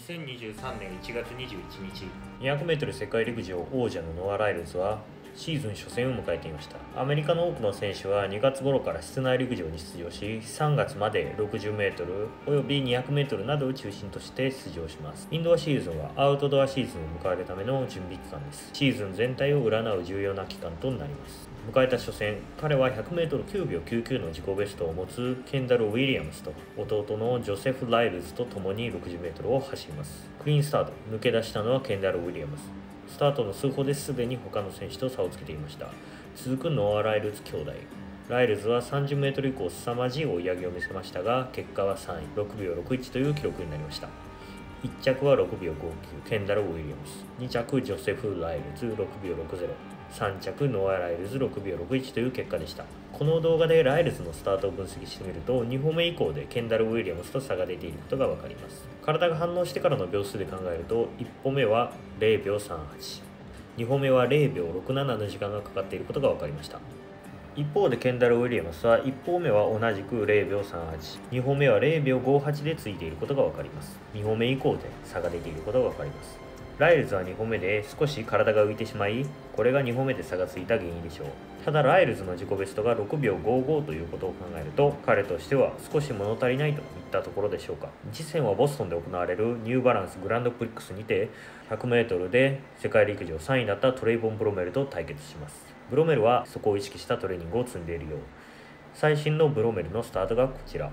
2023年1月21日、200m 世界陸上王者のノア・ライルズはシーズン初戦を迎えていました。アメリカの多くの選手は2月頃から室内陸上に出場し、3月まで 60m および 200m などを中心として出場します。インドアシーズンはアウトドアシーズンを迎えるための準備期間です。シーズン全体を占う重要な期間となります。迎えた初戦、彼は 100m9 秒99の自己ベストを持つケンダル・ウィリアムスと弟のジョセフ・ライルズと共に 60m を走ります。クリーンスタート、抜け出したのはケンダル・ウィリアムス。スタートの数歩ですでに他の選手と差をつけていました。続くノア・ライルズ兄弟。ライルズは 30m 以降凄まじい追い上げを見せましたが、結果は3位、6秒61という記録になりました。1着は6秒59、ケンダル・ウィリアムス。2着、ジョセフ・ライルズ、6秒60。3着、ノア・ライルズ、6秒61という結果でした。この動画でライルズのスタートを分析してみると、2歩目以降でケンダル・ウィリアムスと差が出ていることが分かります。体が反応してからの秒数で考えると、1歩目は0秒38、2歩目は0秒67の時間がかかっていることが分かりました。一方でケンダル・ウィリアムスは1歩目は同じく0秒38、2歩目は0秒58でついていることが分かります。2歩目以降で差が出ていることが分かります。ライルズは2歩目で少し体が浮いてしまい、これが2歩目で差がついた原因でしょう。ただライルズの自己ベストが6秒55ということを考えると、彼としては少し物足りないといったところでしょうか。次戦はボストンで行われるニューバランスグランドプリックスにて 100m で世界陸上3位だったトレイボン・ブロメルと対決します。ブロメルはそこを意識したトレーニングを積んでいるよう。最新のブロメルのスタートがこちら。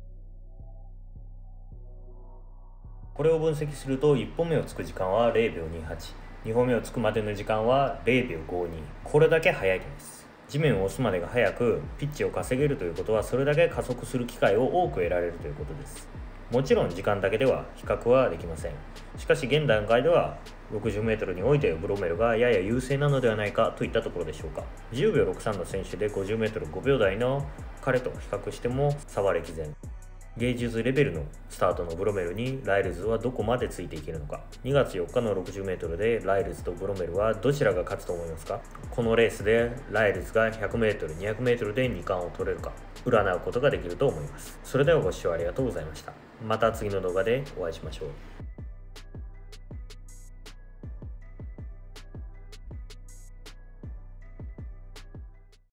これを分析すると、1本目をつく時間は0秒28、2本目をつくまでの時間は0秒52。これだけ速いです。地面を押すまでが速く、ピッチを稼げるということは、それだけ加速する機会を多く得られるということです。もちろん時間だけでは比較はできません。しかし現段階では 60m においてブロメルがやや優勢なのではないかといったところでしょうか。10秒63の選手で 50m5 秒台の彼と比較しても差は歴然。芸術レベルのスタートのブロメルにライルズはどこまでついていけるのか。2月4日の 60m でライルズとブロメルはどちらが勝つと思いますか？このレースでライルズが 100m、200m で2冠を取れるか占うことができると思います。それではご視聴ありがとうございました。また次の動画でお会いしましょう。